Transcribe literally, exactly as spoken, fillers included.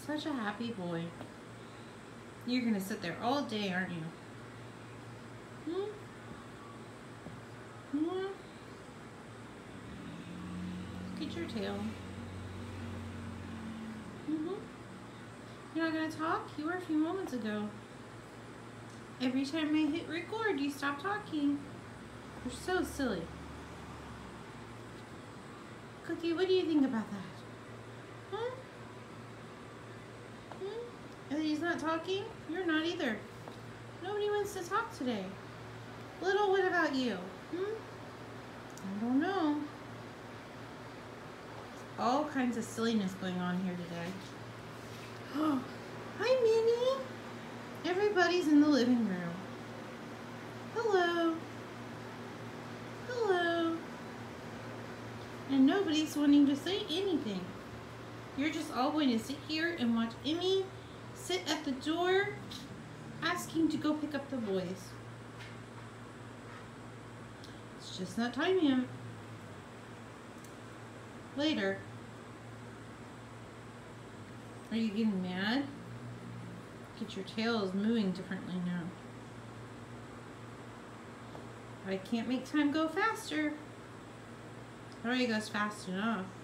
such a happy boy. You're gonna sit there all day, aren't you? Hmm? Hmm? Look at your tail. Mm-hmm. You're not gonna talk? You were a few moments ago. Every time I hit record, you stop talking. You're so silly. Cookie, what do you think about that? Huh? Hmm? And he's not talking? You're not either. Nobody wants to talk today. Little, what about you? Hmm? I don't know. All kinds of silliness going on here today. Oh, hi, Minnie. Everybody's in the living room. Hello. Hello. And nobody's wanting to say anything. You're just all going to sit here and watch Emmy sit at the door asking to go pick up the boys. It's just not time yet. Later. Are you getting mad? Get your tail is moving differently now. I can't make time go faster. It already goes fast enough.